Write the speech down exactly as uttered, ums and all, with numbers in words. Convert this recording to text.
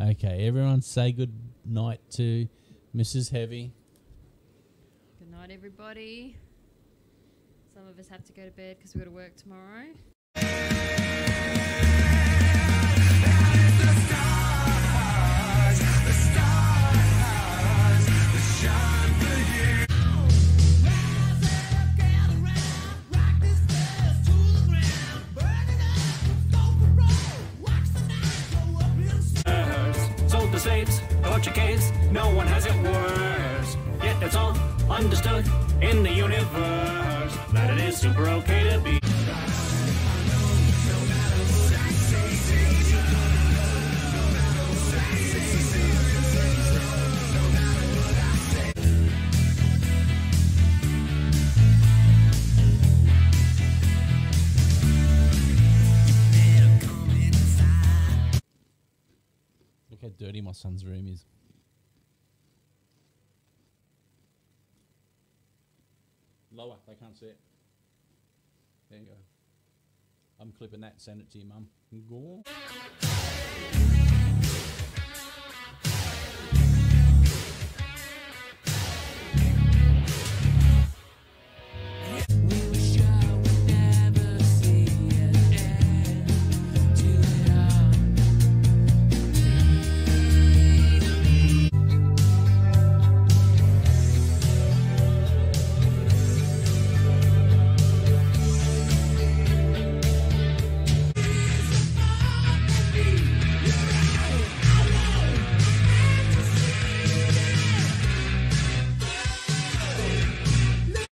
Okay, everyone say good night to Missus Heavy. Good night, everybody. Some of us have to go to bed because we've got to work tomorrow. Sold the slaves, torture caves, no one has it worse. Yet it's all understood in the universe that it is super okay to be. Look how dirty my son's room is. Lower, they can't see it. There you go. I'm clipping that, send it to your mum. Go on.